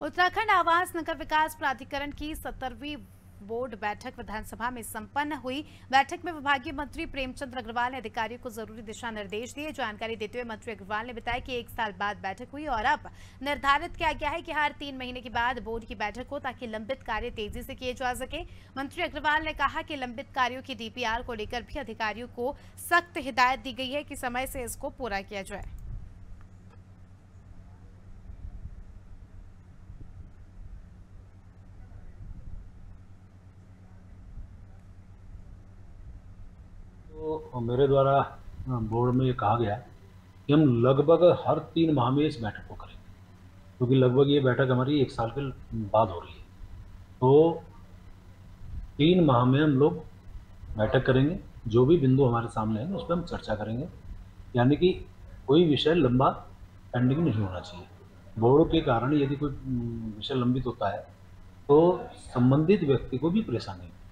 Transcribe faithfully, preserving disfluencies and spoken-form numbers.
उत्तराखंड आवास नगर विकास प्राधिकरण की सत्तरवीं बोर्ड बैठक विधानसभा में संपन्न हुई। बैठक में विभागीय मंत्री प्रेमचंद अग्रवाल ने अधिकारियों को जरूरी दिशा निर्देश दिए। जानकारी देते हुए मंत्री अग्रवाल ने बताया कि एक साल बाद बैठक हुई और अब निर्धारित किया गया है कि हर तीन महीने के बाद बोर्ड की बैठक हो ताकि लंबित कार्य तेजी से किए जा सके। मंत्री अग्रवाल ने कहा कि लंबित कार्यों की डीपीआर को लेकर भी अधिकारियों को सख्त हिदायत दी गई है कि समय से इसको पूरा किया जाए। तो मेरे द्वारा बोर्ड में ये कहा गया कि हम लगभग हर तीन माह में इस बैठक को करेंगे, क्योंकि लगभग ये बैठक हमारी एक साल के बाद हो रही है। तो तीन माह में हम लोग बैठक करेंगे, जो भी बिंदु हमारे सामने हैं उस पर हम चर्चा करेंगे, यानी कि कोई विषय लंबा पेंडिंग नहीं होना चाहिए। बोर्ड के कारण यदि कोई विषय लंबित होता है तो संबंधित व्यक्ति को भी परेशानी